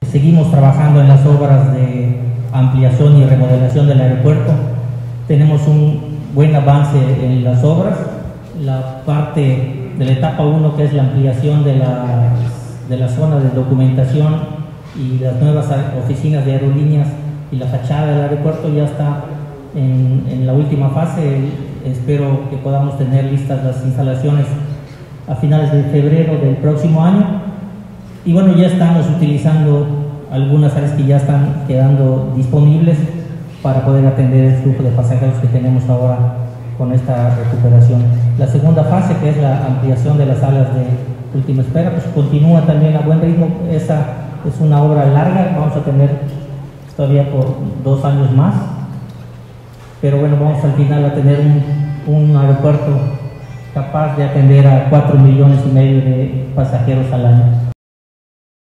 seguimos trabajando en las obras de ampliación y remodelación del aeropuerto. Tenemos un buen avance en las obras. La parte de la etapa 1, que es la ampliación de la zona de documentación y las nuevas oficinas de aerolíneas y la fachada del aeropuerto, ya está en la última fase. Espero que podamos tener listas las instalaciones a finales de febrero del próximo año. Y bueno, ya estamos utilizando algunas áreas que ya están quedando disponibles para poder atender el flujo de pasajeros que tenemos ahora con esta recuperación. La segunda fase, que es la ampliación de las salas de última espera, pues continúa también a buen ritmo. Esa es una obra larga, vamos a tener todavía por 2 años más, pero bueno, vamos al final a tener un aeropuerto capaz de atender a 4,5 millones de pasajeros al año.